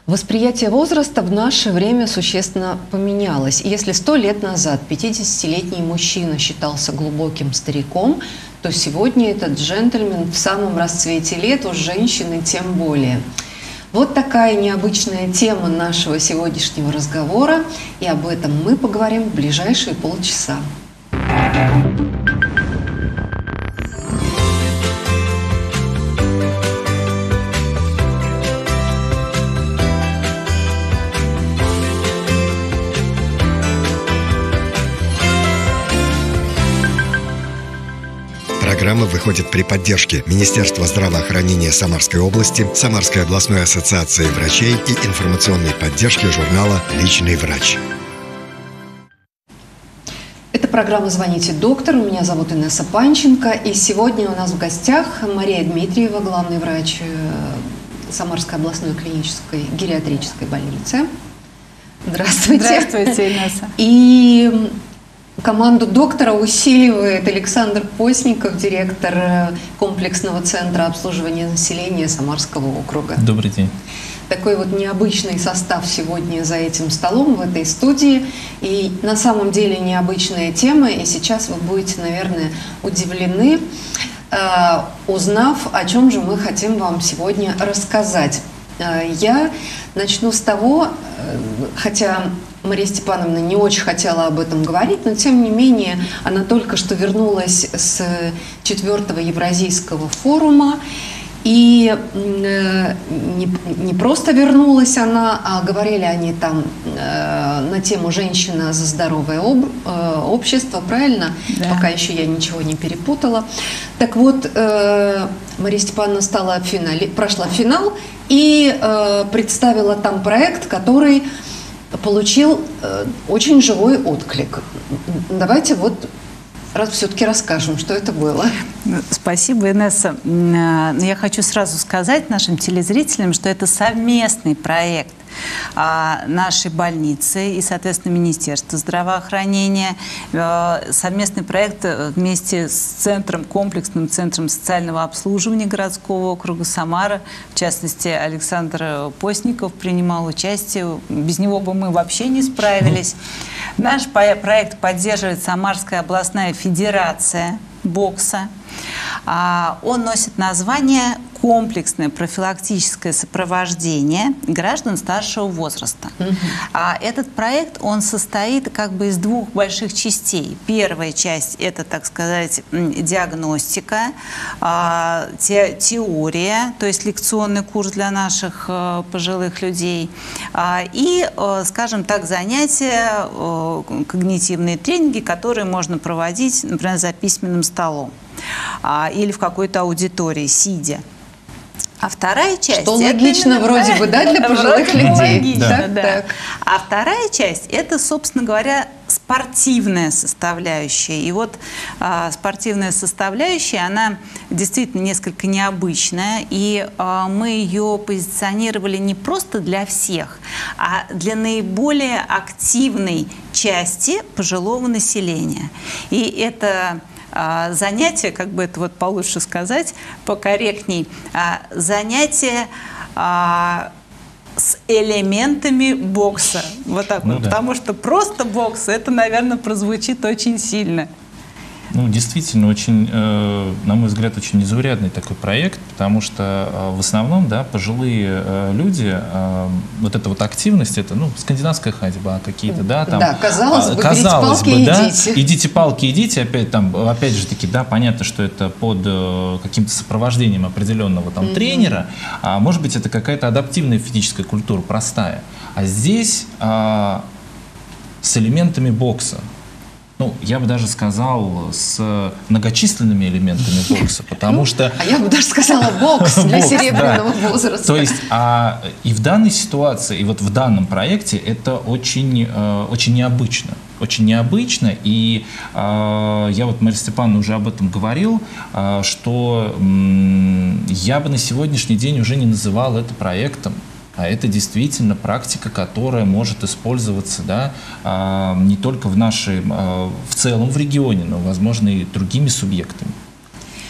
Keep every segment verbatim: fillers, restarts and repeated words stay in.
Восприятие возраста в наше время существенно поменялось. И если сто лет назад пятидесятилетний мужчина считался глубоким стариком, то сегодня этот джентльмен в самом расцвете лет, у женщины тем более. Вот такая необычная тема нашего сегодняшнего разговора, и об этом мы поговорим в ближайшие полчаса. Программа выходит при поддержке Министерства здравоохранения Самарской области, Самарской областной ассоциации врачей и информационной поддержки журнала «Личный врач». Это программа «Звоните доктору». Меня зовут Инесса Панченко. И сегодня у нас в гостях Мария Дмитриева, главный врач Самарской областной клинической гериатрической больницы. Здравствуйте. Здравствуйте, Инесса. И команду доктора усиливает Александр Постников, директор комплексного центра обслуживания населения Самарского округа. Добрый день. Такой вот необычный состав сегодня за этим столом в этой студии. И на самом деле необычная тема. И сейчас вы будете, наверное, удивлены, э, узнав, о чем же мы хотим вам сегодня рассказать. Э, я начну с того, э, хотя Мария Степановна не очень хотела об этом говорить, но тем не менее она только что вернулась с четвертого Евразийского форума. И э, не, не просто вернулась она, а говорили они там э, на тему «Женщина за здоровое об, э, общество», правильно? Да. Пока еще я ничего не перепутала. Так вот, э, Мария Степановна стала финали, прошла финал и э, представила там проект, который получил э, очень живой отклик. Давайте вот раз все-таки расскажем, что это было. Спасибо, Инесса. Я хочу сразу сказать нашим телезрителям, что это совместный проект нашей больницы и, соответственно, Министерства здравоохранения. Совместный проект вместе с центром, комплексным центром социального обслуживания городского округа Самара. В частности, Александр Постников принимал участие. Без него бы мы вообще не справились. Наш проект поддерживает Самарская областная федерация бокса. Он носит название «Комплексное профилактическое сопровождение граждан старшего возраста». Uh-huh. Этот проект, он состоит как бы из двух больших частей. Первая часть – это, так сказать, диагностика, те, теория, то есть лекционный курс для наших пожилых людей, и, скажем так, занятия, когнитивные тренинги, которые можно проводить, например, за письменным столом или в какой-то аудитории, сидя. А вторая часть... Что логично именно, вроде бы, да, для пожилых людей. Логично, да. Да. Так. А вторая часть – это, собственно говоря, спортивная составляющая. И вот а, спортивная составляющая, она действительно несколько необычная. И а, мы ее позиционировали не просто для всех, а для наиболее активной части пожилого населения. И это... занятие, как бы это вот получше сказать, покорректней, занятие а, с элементами бокса. Вот так ну, вот. Да. Потому что просто бокс, это, наверное, прозвучит очень сильно. Ну, действительно, очень, э, на мой взгляд, очень незаурядный такой проект, потому что э, в основном, да, пожилые э, люди, э, вот эта вот активность, это, ну, скандинавская ходьба какие-то, да, там. Да, казалось бы, казалось берите бы, палки да, и идите. Идите палки, идите, опять там, опять же таки, да, понятно, что это под э, каким-то сопровождением определенного там mm-hmm. тренера, а может быть, это какая-то адаптивная физическая культура, простая. А здесь э, с элементами бокса. Ну, я бы даже сказал, с многочисленными элементами бокса, потому что... А я бы даже сказала бокс для серебряного возраста. То есть, а, и в данной ситуации, и вот в данном проекте это очень, очень необычно. Очень необычно, и э, я вот, Мария Степановна, уже об этом говорил, э, что э, я бы на сегодняшний день уже не называл это проектом. А это действительно практика, которая может использоваться, да, не только в нашей, в целом в регионе, но, возможно, и другими субъектами.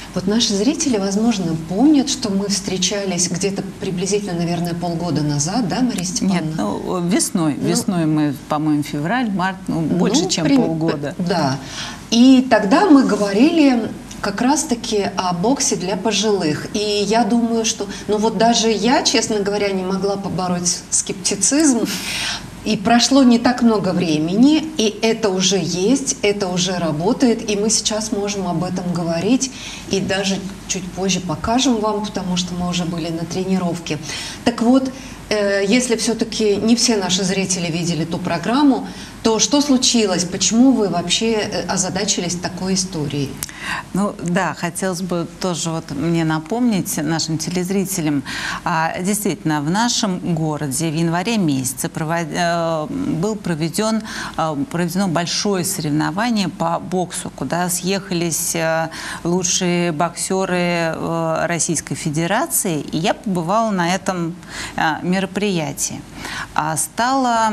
Вот наши зрители, возможно, помнят, что мы встречались где-то приблизительно, наверное, полгода назад, да, Мария Степановна? Нет, ну, весной. Ну, весной мы, по-моему, февраль, март, ну, больше, ну, чем при... полгода. Да. И тогда мы говорили как раз-таки о боксе для пожилых. И я думаю, что... Ну вот даже я, честно говоря, не могла побороть скептицизм. И прошло не так много времени, и это уже есть, это уже работает, и мы сейчас можем об этом говорить, и даже чуть позже покажем вам, потому что мы уже были на тренировке. Так вот, э, если все-таки не все наши зрители видели ту программу, то что случилось? Почему вы вообще озадачились такой историей? Ну да, хотелось бы тоже вот мне напомнить нашим телезрителям, а, действительно, в нашем городе в январе месяце провод... был проведен, проведено большое соревнование по боксу, куда съехались лучшие боксеры Российской Федерации, и я побывала на этом мероприятии. Стала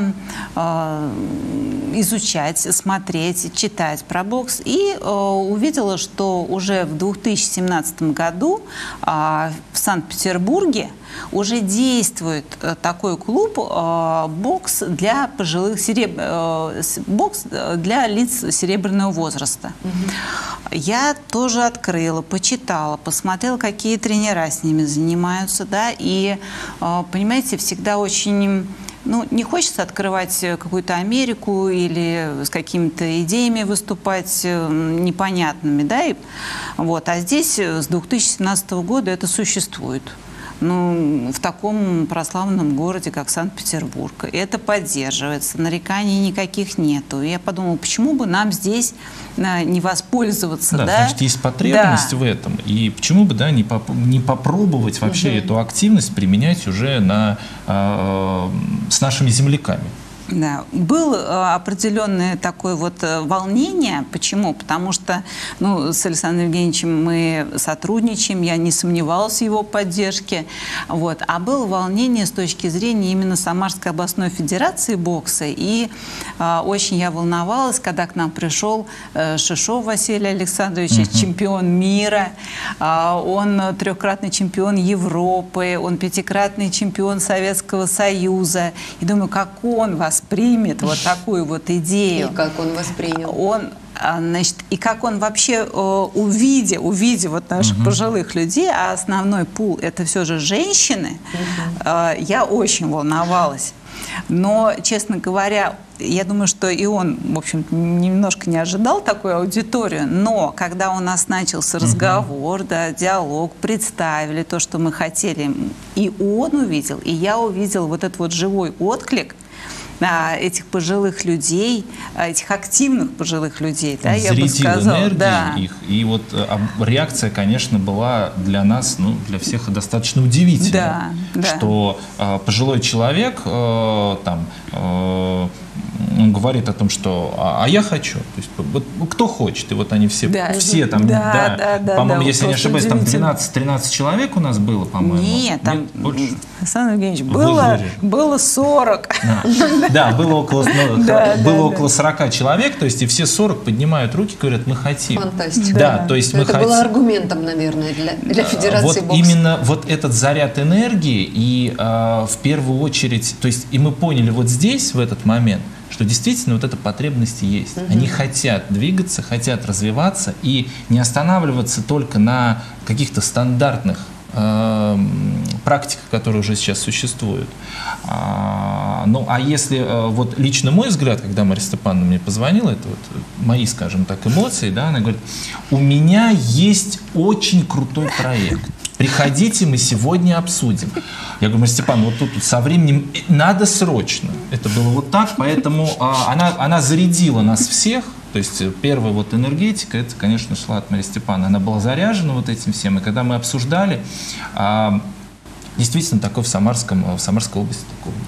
изучать, смотреть, читать про бокс и э, увидела, что уже в две тысячи семнадцатом году э, в Санкт-Петербурге уже действует э, такой клуб э, бокс для пожилых сереб... э, бокс для лиц серебряного возраста. Mm-hmm. Я тоже открыла, почитала, посмотрела, какие тренера с ними занимаются, да, и э, понимаете, всегда очень... Ну, не хочется открывать какую-то Америку или с какими-то идеями выступать непонятными, да, и, вот, а здесь с две тысячи семнадцатого года это существует. Ну, в таком прославленном городе, как Санкт-Петербург. Это поддерживается, нареканий никаких нету. И я подумала, почему бы нам здесь не воспользоваться, да? Да, значит, есть потребность да. в этом. И почему бы, да, не, поп не попробовать вообще угу. эту активность применять уже на, э, с нашими земляками? Да, было определенное такое вот волнение. Почему? Потому что, ну, с Александром Евгеньевичем мы сотрудничаем, я не сомневалась в его поддержке. Вот. А было волнение с точки зрения именно Самарской областной федерации бокса. И а, очень я волновалась, когда к нам пришел а, Шишов Василий Александрович, uh-huh. чемпион мира. А, он трехкратный чемпион Европы, он пятикратный чемпион Советского Союза. И думаю, как он вас примет вот такую вот идею. И как он воспринял? Он, значит, и как он вообще, увидя, увидя вот наших угу. пожилых людей, а основной пул это все же женщины, угу. я очень волновалась. Но, честно говоря, я думаю, что и он, в общем, немножко не ожидал такую аудиторию, но когда у нас начался разговор, uh-huh. да, диалог, представили то, что мы хотели, и он увидел, и я увидела вот этот вот живой отклик а, этих пожилых людей, этих активных пожилых людей, да, я бы сказала. Энергию да. их, и вот а, реакция, конечно, была для нас, ну, для всех достаточно удивительна, да, что да. а, пожилой человек а, там а, он говорит о том, что а, а я хочу, то есть вот, кто хочет, и вот они все, да, все там, да, да, да, по-моему, да, если не ошибаюсь, там двенадцать-тринадцать человек у нас было, по-моему. Нет, там, Нет, больше. Александр Евгеньевич, было, было сорок. А, да, было около, ну, да, было да, около сорока человек, то есть и все сорок поднимают руки, говорят, мы хотим. Фантастика. Да, да, то есть мы это хотим. было аргументом, наверное, для, для Федерации вот бокса. Именно вот этот заряд энергии, и э, в первую очередь, то есть и мы поняли вот здесь, в этот момент, что действительно вот эта потребность есть. Угу. Они хотят двигаться, хотят развиваться и не останавливаться только на каких-то стандартных э, практиках, которые уже сейчас существуют. А, ну, а если э, вот лично мой взгляд, когда Мария Степановна мне позвонила, это вот мои, скажем так, эмоции, да, она говорит, у меня есть очень крутой проект. Приходите, мы сегодня обсудим. Я говорю, Степан, вот тут со временем надо срочно. Это было вот так, поэтому а, она, она зарядила нас всех. То есть первая вот энергетика, это, конечно, шла от Марии Степановны. Она была заряжена вот этим всем. И когда мы обсуждали, а, действительно, такое в, Самарском, в Самарской области такого нет.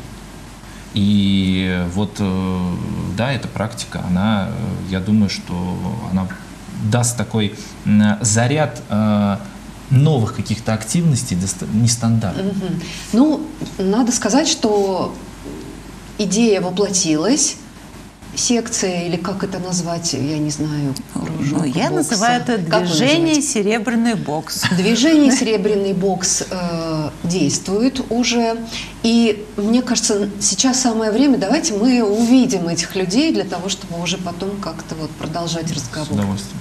И вот, да, эта практика, она, я думаю, что она даст такой заряд новых каких-то активностей, нестандартных. Угу. Ну, надо сказать, что идея воплотилась, секция, или как это назвать, я не знаю. Ну, я бокса. называю это движение «Серебряный бокс». Движение «Серебряный бокс» э, действует уже. И мне кажется, сейчас самое время, давайте мы увидим этих людей для того, чтобы уже потом как-то вот продолжать разговор. С удовольствием.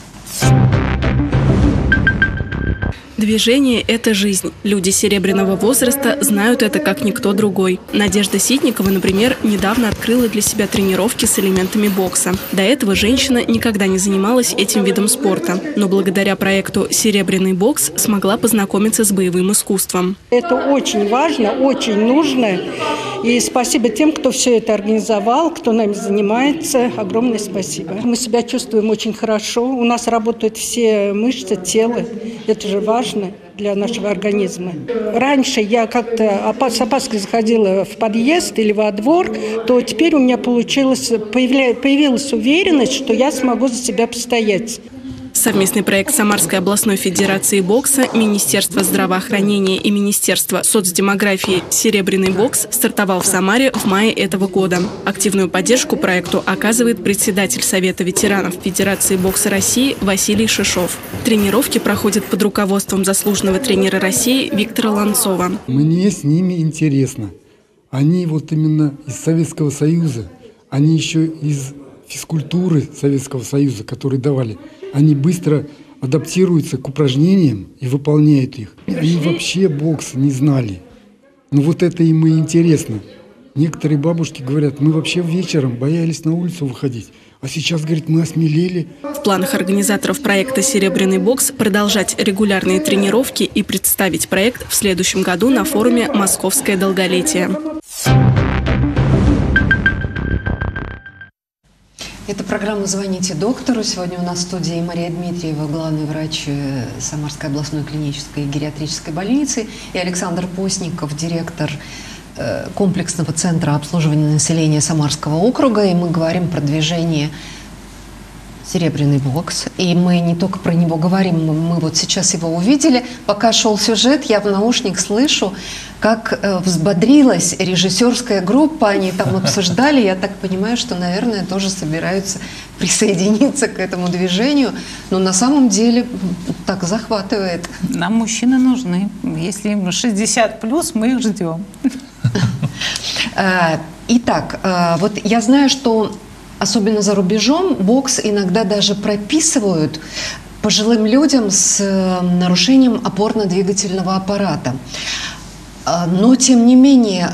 Движение – это жизнь. Люди серебряного возраста знают это как никто другой. Надежда Ситникова, например, недавно открыла для себя тренировки с элементами бокса. До этого женщина никогда не занималась этим видом спорта, но благодаря проекту «Серебряный бокс» смогла познакомиться с боевым искусством. Это очень важно, очень нужно. И спасибо тем, кто все это организовал, кто нами занимается. Огромное спасибо. Мы себя чувствуем очень хорошо. У нас работают все мышцы тела. Это же важно для нашего организма. Раньше я как-то с опаской заходила в подъезд или во двор, то теперь у меня получилось, появилась уверенность, что я смогу за себя постоять. Совместный проект Самарской областной федерации бокса, Министерства здравоохранения и Министерства соцдемографии «Серебряный бокс» стартовал в Самаре в мае этого года. Активную поддержку проекту оказывает председатель Совета ветеранов Федерации бокса России Василий Шишов. Тренировки проходят под руководством заслуженного тренера России Виктора Ланцова. Мне с ними интересно. Они вот именно из Советского Союза, они еще из физкультуры Советского Союза, которые давали. Они быстро адаптируются к упражнениям и выполняют их. Они вообще бокс не знали. Но вот это им и интересно. Некоторые бабушки говорят, мы вообще вечером боялись на улицу выходить. А сейчас, говорит, мы осмелели. В планах организаторов проекта «Серебряный бокс» продолжать регулярные тренировки и представить проект в следующем году на форуме «Московское долголетие». Это программа «Звоните доктору». Сегодня у нас в студии Мария Дмитриева, главный врач Самарской областной клинической и гериатрической больницы, и Александр Постников, директор комплексного центра обслуживания населения Самарского округа. И мы говорим про движение «Серебряный бокс». И мы не только про него говорим, мы вот сейчас его увидели. Пока шел сюжет, я в наушник слышу, как взбодрилась режиссерская группа, они там обсуждали. Я так понимаю, что, наверное, тоже собираются присоединиться к этому движению. Но на самом деле так захватывает. Нам мужчины нужны. Если им шестьдесят плюс, мы их ждем. Итак, вот я знаю, что особенно за рубежом бокс иногда даже прописывают пожилым людям с нарушением опорно-двигательного аппарата. Но, тем не менее,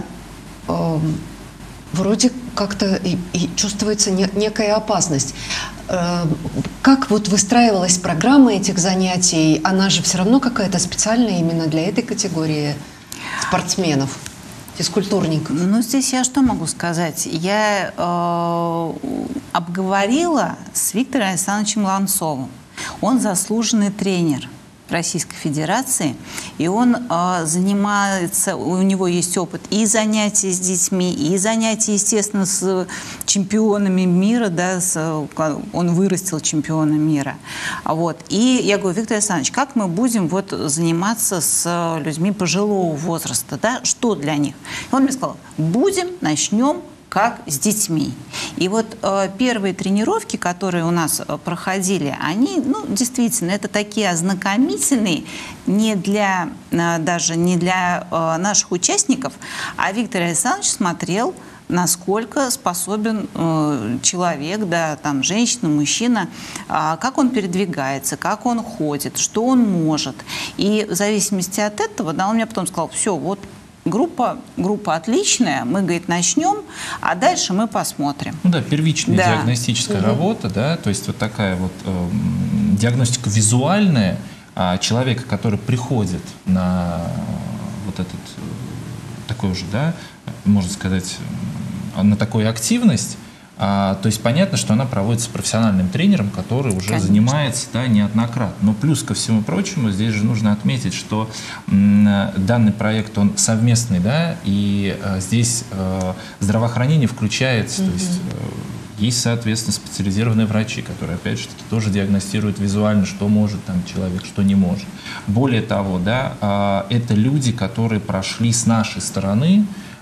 вроде как-то и, и чувствуется не, некая опасность. Как вот выстраивалась программа этих занятий? Она же все равно какая-то специальная именно для этой категории спортсменов, физкультурников. Ну, здесь я что могу сказать? Я э, обговорила с Виктором Александровичем Ланцовым. Он заслуженный тренер Российской Федерации, и он э, занимается, у него есть опыт и занятий с детьми, и занятий, естественно, с чемпионами мира, да, с, он вырастил чемпиона мира. Вот. И я говорю, Виктор Александрович, как мы будем вот заниматься с людьми пожилого возраста, да, что для них? И он мне сказал, будем, начнем как с детьми. И вот э, первые тренировки, которые у нас э, проходили, они, ну, действительно, это такие ознакомительные, не для, э, даже не для э, наших участников, а Виктор Александрович смотрел, насколько способен э, человек, да, там, женщина, мужчина, э, как он передвигается, как он ходит, что он может. И в зависимости от этого, да, он мне потом сказал, все, вот, Группа, группа отличная, мы, говорит, начнем, а дальше мы посмотрим. Ну да, первичная да. диагностическая угу. работа, да, то есть вот такая вот э, диагностика визуальная э, человека, который приходит на вот этот, э, такой уже, да, можно сказать, э, на такую активность. А, то есть понятно, что она проводится профессиональным тренером, который уже Конечно. занимается, да, неоднократно. Но плюс ко всему прочему, здесь же нужно отметить, что м, данный проект, он совместный, да, и а, здесь а, здравоохранение включается, mm-hmm. то есть а, есть, соответственно, специализированные врачи, которые, опять же, тоже диагностируют визуально, что может там человек, что не может. Более того, да, а, это люди, которые прошли с нашей стороны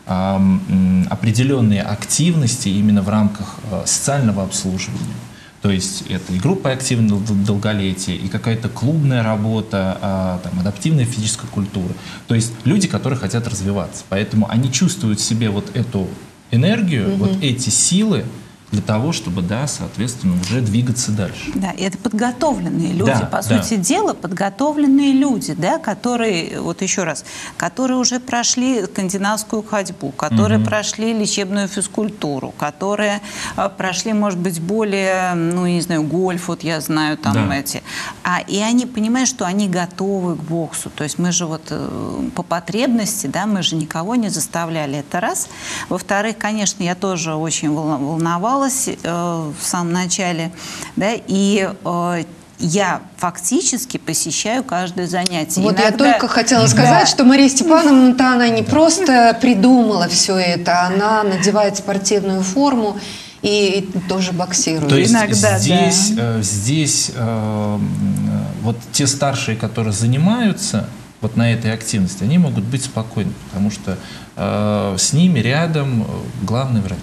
определенные активности именно в рамках социального обслуживания. То есть это и группа активного долголетия, и какая-то клубная работа, там, адаптивная физическая культура. То есть люди, которые хотят развиваться. Поэтому они чувствуют в себе вот эту энергию, mm-hmm. вот эти силы, для того, чтобы, да, соответственно, уже двигаться дальше. Да, и это подготовленные люди, да, по да. сути дела, подготовленные люди, да, которые, вот еще раз, которые уже прошли скандинавскую ходьбу, которые угу. прошли лечебную физкультуру, которые а, прошли, может быть, более, ну, не знаю, гольф, вот я знаю, там да. эти. А, и они понимают, что они готовы к боксу. То есть мы же вот по потребности, да, мы же никого не заставляли. Это раз. Во-вторых, конечно, я тоже очень волновалась в самом начале, да, и э, я фактически посещаю каждое занятие. Вот Иногда... я только хотела сказать, да. что Мария Степановна-то она не просто придумала все это, она надевает спортивную форму и тоже боксирует. То есть Иногда, здесь, да. э, здесь э, вот те старшие, которые занимаются вот на этой активности, они могут быть спокойны, потому что э, с ними рядом главный врач.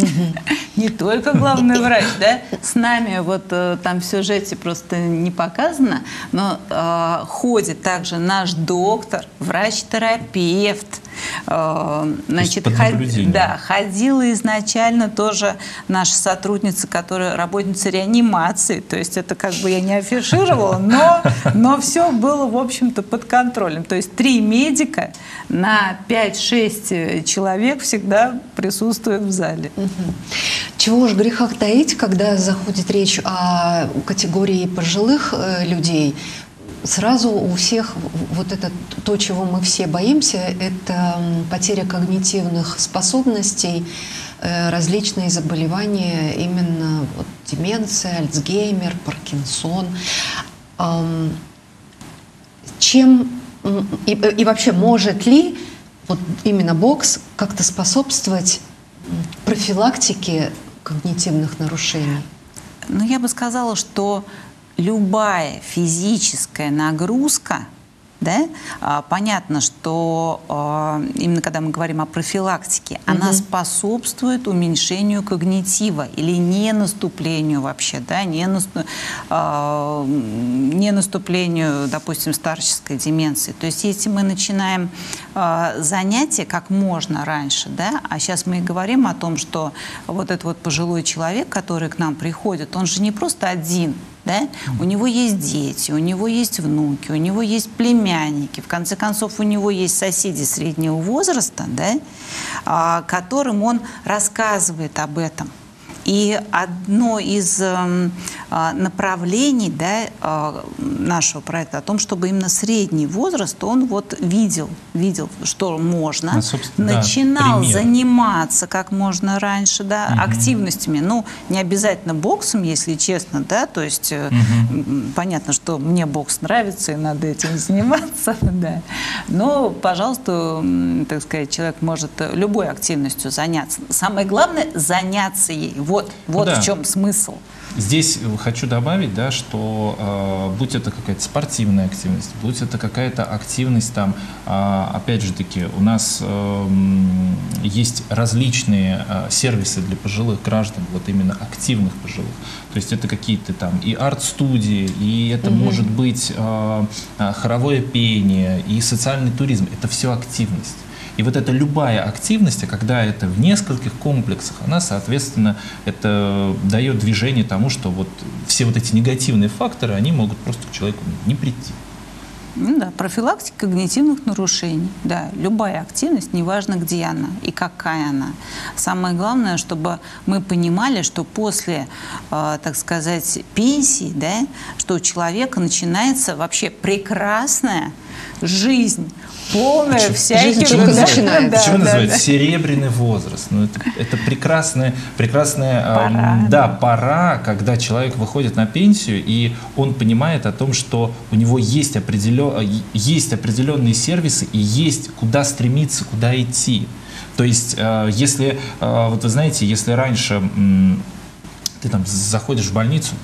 Не только главный врач, да, с нами вот э, там в сюжете просто не показано, но э, ходит также наш доктор, врач-терапевт, э, значит, ход, да, ходила изначально тоже наша сотрудница, которая работница реанимации, то есть это как бы я не афишировала, но, но все было, в общем-то, под контролем, то есть три медика на пять-шесть человек всегда присутствуют в зале. Чего уж греха таить, когда заходит речь о категории пожилых э, людей, сразу у всех вот это то, чего мы все боимся, это потеря когнитивных способностей, э, различные заболевания, именно вот, деменция, Альцгеймер, Паркинсон. Эм, чем и, и вообще может ли вот именно бокс как-то способствовать профилактике когнитивных нарушений? Ну, я бы сказала, что любая физическая нагрузка, да, а, понятно, что а, именно когда мы говорим о профилактике, угу. она способствует уменьшению когнитива или не наступлению вообще, да, не, наступ, а, не наступлению, допустим, старческой деменции. То есть если мы начинаем а, занятия как можно раньше, да, а сейчас мы и говорим о том, что вот этот вот пожилой человек, который к нам приходит, он же не просто один. Да? У него есть дети, у него есть внуки, у него есть племянники, в конце концов, у него есть соседи среднего возраста, да? а, которым он рассказывает об этом. И одно из э, направлений, да, э, нашего проекта о том, чтобы именно средний возраст, он вот видел, видел, что можно, а, начинал да, заниматься как можно раньше, да, угу. активностями. Ну, не обязательно боксом, если честно, да, то есть угу. понятно, что мне бокс нравится и надо этим заниматься, да. Но, пожалуйста, так сказать, человек может любой активностью заняться. Самое главное – заняться ей. Вот, вот да. в чем смысл. Здесь хочу добавить, да, что э, будь это какая-то спортивная активность, будь это какая-то активность, там, э, опять же таки, у нас э, есть различные э, сервисы для пожилых граждан, вот именно активных пожилых. То есть это какие-то там и арт-студии, и это mm-hmm. может быть э, хоровое пение, и социальный туризм. Это все активность. И вот эта любая активность, когда это в нескольких комплексах, она, соответственно, это дает движение тому, что вот все вот эти негативные факторы, они могут просто к человеку не прийти. Ну да, профилактика когнитивных нарушений. Да, любая активность, неважно, где она и какая она. Самое главное, чтобы мы понимали, что после, э, так сказать, пенсии, да, что у человека начинается вообще прекрасная жизнь, полная а всяких... Почему, да, начинается? Почему да, называется да. серебряный возраст? Ну, это, это прекрасная, прекрасная пора, э, да, пора, когда человек выходит на пенсию, и он понимает о том, что у него есть, определен, есть определенные сервисы, и есть куда стремиться, куда идти. То есть, э, если, э, вот вы знаете, если раньше э, ты там заходишь в больницу,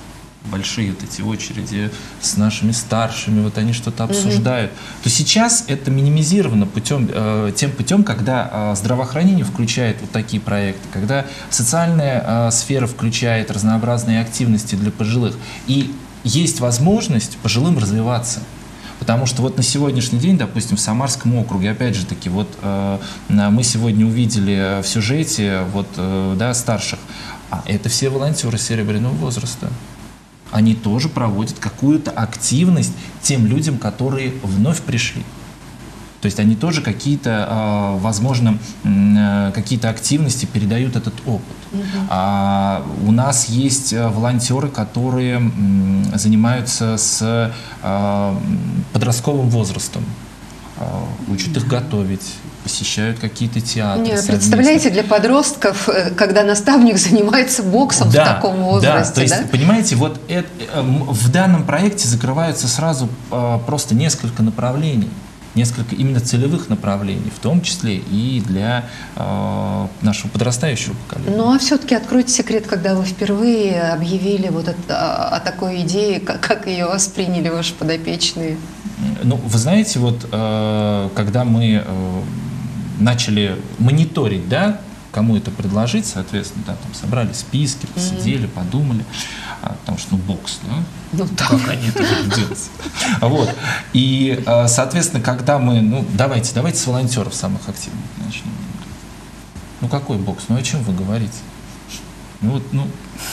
большие вот эти очереди с нашими старшими, вот они что-то обсуждают, mm-hmm. то сейчас это минимизировано путем, э, тем путем, когда э, здравоохранение включает вот такие проекты, когда социальная э, сфера включает разнообразные активности для пожилых, и есть возможность пожилым развиваться. Потому что вот на сегодняшний день, допустим, в Самарском округе, опять же таки, вот э, мы сегодня увидели в сюжете вот, э, да, старших, а это все волонтеры серебряного возраста. Они тоже проводят какую-то активность тем людям, которые вновь пришли. То есть они тоже какие-то, возможно, какие-то активности передают этот опыт. Угу. А у нас есть волонтеры, которые занимаются с подростковым возрастом, учат их готовить, посещают какие-то театры. Нет, представляете, для подростков, когда наставник занимается боксом, да, в таком возрасте, да? То есть, да? Понимаете, вот это, в данном проекте закрываются сразу просто несколько направлений, несколько именно целевых направлений, в том числе и для э, нашего подрастающего поколения. Ну а все-таки откройте секрет, когда вы впервые объявили вот это, о такой идее, как, как ее восприняли ваши подопечные? Ну, вы знаете, вот э, когда мы э, начали мониторить, да, кому это предложить, соответственно, да, там собрали списки, посидели, mm-hmm. подумали, а, потому что, ну, бокс, да, ну, как они это будут делать. Вот. И, соответственно, когда мы, ну, давайте, давайте с волонтеров самых активных начнем. Ну, какой бокс? Ну, о чем вы говорите? Ну, вот, ну,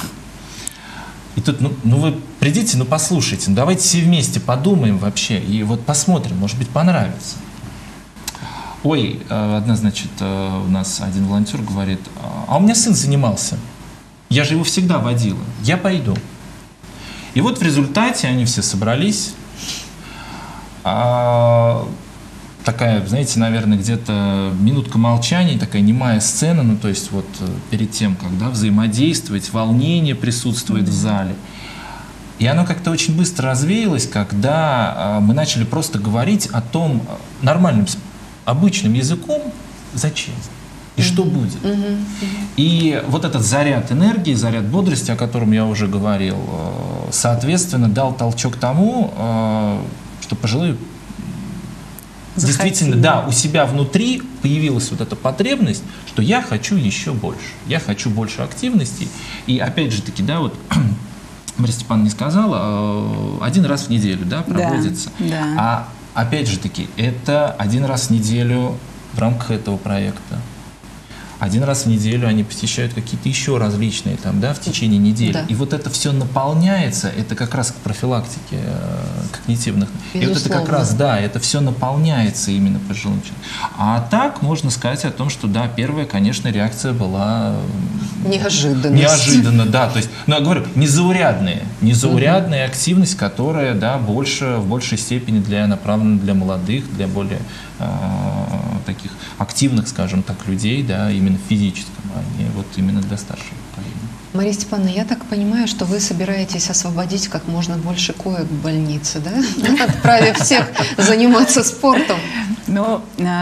и тут, ну, ну, вы придите, ну, послушайте, ну, давайте все вместе подумаем вообще, и вот посмотрим, может быть, понравится. Ой, одна, значит, у нас один волонтер говорит, а у меня сын занимался, я же его всегда водила, я пойду. И вот в результате они все собрались, а, такая, знаете, наверное, где-то минутка молчания, такая немая сцена, ну, то есть вот перед тем, когда взаимодействовать, волнение присутствует mm-hmm. в зале. И оно как-то очень быстро развеялось, когда а, мы начали просто говорить о том нормальным способом, обычным языком, зачем и mm-hmm. что будет. Mm-hmm. И вот этот заряд энергии, заряд бодрости, о котором я уже говорил, соответственно, дал толчок тому, что пожилые захотели. Действительно, да, у себя внутри появилась вот эта потребность, что я хочу еще больше, я хочу больше активности. И опять же таки, да, вот Мария Степановна не сказала, один раз в неделю, да, проводится. Да, да. А опять же таки, это один раз в неделю в рамках этого проекта. Один раз в неделю они посещают какие-то еще различные там, да, в течение недели. Да. И вот это все наполняется, это как раз к профилактике э, когнитивных. Безусловно. И вот это как раз, да, это все наполняется именно пожилым человеком. А так можно сказать о том, что, да, первая, конечно, реакция была... Неожиданность. Неожиданно, да. То есть, ну, я говорю, незаурядная, незаурядная угу. активность, которая, да, больше, в большей степени для, направлена для молодых, для более э, таких активных, скажем так, людей, да, именно в физическом, а не вот именно для старшего поколения. Мария Степановна, я так понимаю, что вы собираетесь освободить как можно больше коек в больнице, да? Отправив всех заниматься спортом. Ну,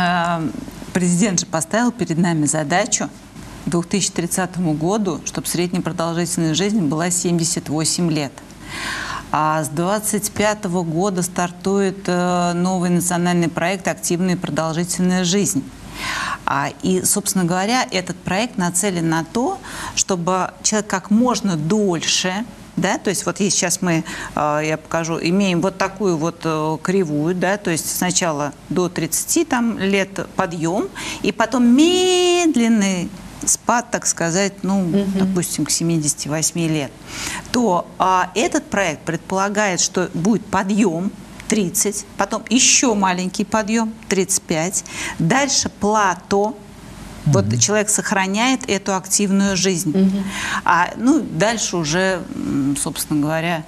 президент же поставил перед нами задачу к две тысячи тридцатому году, чтобы средняя продолжительность жизни была семьдесят восемь лет. А с две тысячи двадцать пятого года стартует новый национальный проект «Активная и продолжительная жизнь». И, собственно говоря, этот проект нацелен на то, чтобы человек как можно дольше, да, то есть вот есть сейчас мы, я покажу, имеем вот такую вот кривую, да, то есть сначала до тридцати там, лет подъем, и потом медленный спад, так сказать, ну, угу. допустим, к семидесяти восьми лет, то а, этот проект предполагает, что будет подъем тридцать, потом еще маленький подъем тридцать пять, дальше плато. Угу. Вот человек сохраняет эту активную жизнь. Угу. А ну, дальше уже, собственно говоря,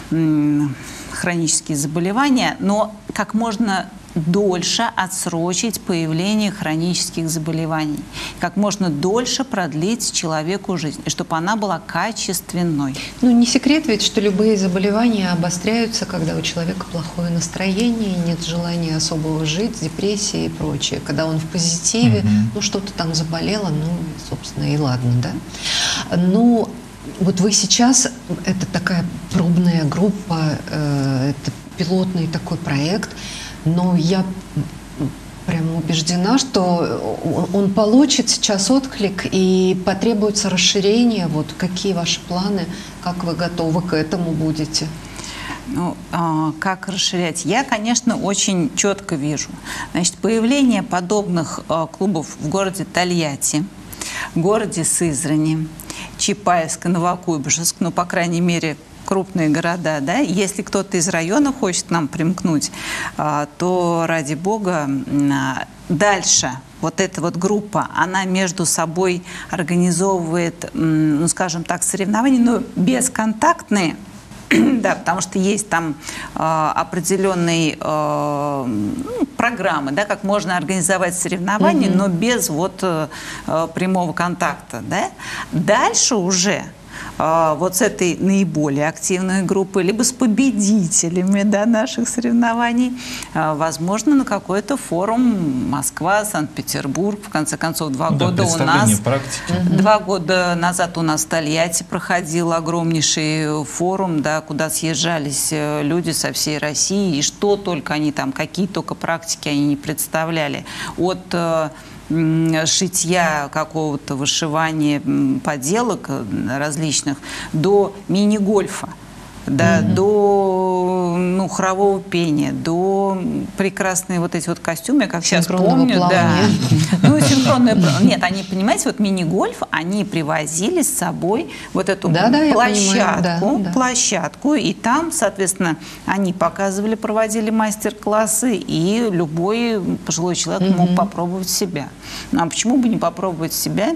хронические заболевания, но как можно дольше отсрочить появление хронических заболеваний, как можно дольше продлить человеку жизнь, и чтобы она была качественной. Ну, не секрет ведь, что любые заболевания обостряются, когда у человека плохое настроение, нет желания особого жить, депрессия и прочее. Когда он в позитиве, mm-hmm. ну, что-то там заболело, ну, собственно, и ладно, да. Ну, вот вы сейчас, это такая пробная группа, э, это пилотный такой проект, но я прямо убеждена, что он получит сейчас отклик и потребуется расширение. Вот какие ваши планы, как вы готовы к этому будете? Ну, а, как расширять? Я, конечно, очень четко вижу. Значит, появление подобных а, клубов в городе Тольятти, в городе Сызрани, Чапаевск, Новокуйбышевск, ну, по крайней мере, крупные города, да, если кто-то из района хочет к нам примкнуть, а, то, ради бога, а, дальше вот эта вот группа, она между собой организовывает, ну, скажем так, соревнования, но бесконтактные, да, потому что есть там э, определенные э, программы, да, как можно организовать соревнования, mm-hmm. но без вот э, прямого контакта, да. Дальше уже вот с этой наиболее активной группой, либо с победителями, да, наших соревнований, возможно, на какой-то форум Москва, Санкт-Петербург. В конце концов, два да, года у нас... Угу. Два года назад у нас в Тольятти проходил огромнейший форум, да, куда съезжались люди со всей России, и что только они там, какие только практики они не представляли. От шитья какого-то, вышивания поделок различных до мини-гольфа, да, mm-hmm. до ну, хорового пения, до прекрасные вот эти вот костюмы, я как сейчас помню. Да. Ну, синхронное плавание. Нет, они, понимаете, вот мини-гольф, они привозили с собой вот эту да, да, площадку, да, да. площадку, и там, соответственно, они показывали, проводили мастер-классы, и любой пожилой человек mm-hmm. мог попробовать себя. Ну, а почему бы не попробовать себя?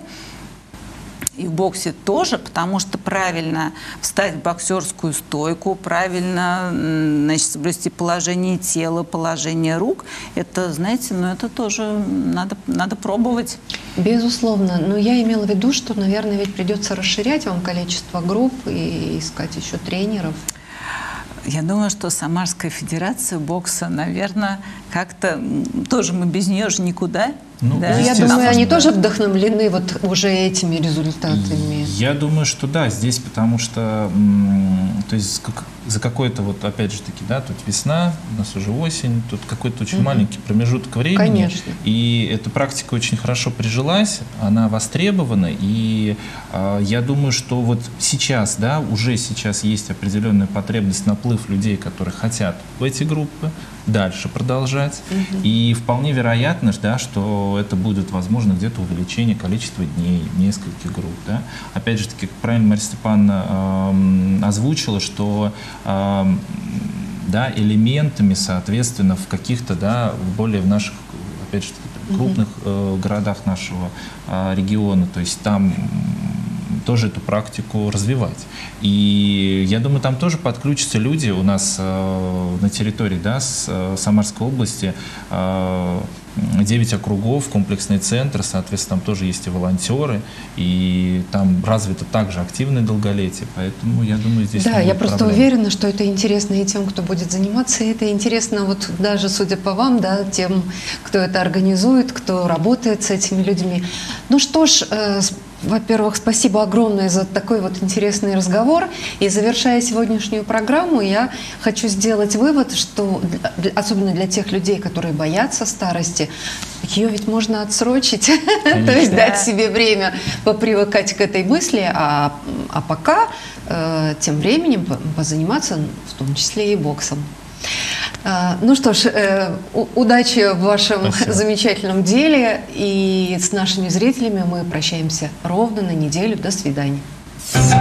И в боксе тоже, потому что правильно встать в боксерскую стойку, правильно, значит, соблюсти положение тела, положение рук, это, знаете, ну это тоже надо, надо пробовать. Безусловно. Но я имела в виду, что, наверное, ведь придется расширять вам количество групп и искать еще тренеров. Я думаю, что Самарская федерация бокса, наверное, как-то тоже мы без нее же никуда. Ну, да. Я думаю, они да. тоже вдохновлены вот уже этими результатами. Я думаю, что да, здесь, потому что то есть, как, за какой-то вот, опять же таки, да, тут весна, у нас уже осень, тут какой-то очень mm-hmm. маленький промежуток времени. Конечно. И эта практика очень хорошо прижилась, она востребована, и э, я думаю, что вот сейчас, да, уже сейчас есть определенная потребность, наплыв людей, которые хотят в эти группы дальше продолжать. Mm-hmm. И вполне вероятно, да, что это будет, возможно, где-то увеличение количества дней, нескольких групп. Да. Опять же таки, как правильно Мария Степановна э, озвучила, что э, да, элементами, соответственно, в каких-то, да, более в наших, опять же таки, крупных э, городах нашего э, региона, то есть там тоже эту практику развивать. И я думаю, там тоже подключатся люди у нас э, на территории, да, с, э, Самарской области, э, девять округов, комплексный центр, соответственно, там тоже есть и волонтеры, и там развито также активное долголетие, поэтому я думаю, здесь... Да, я просто проблем. уверена, что это интересно и тем, кто будет заниматься, и это интересно вот даже, судя по вам, да, тем, кто это организует, кто работает с этими людьми. Ну что ж, э, во-первых, спасибо огромное за такой вот интересный разговор. И завершая сегодняшнюю программу, я хочу сделать вывод, что особенно для тех людей, которые боятся старости, ее ведь можно отсрочить, то есть дать себе время попривыкать к этой мысли, а, а пока э, тем временем позаниматься, в том числе и боксом. Ну что ж, э, удачи в вашем Спасибо. замечательном деле, и с нашими зрителями мы прощаемся ровно на неделю. До свидания.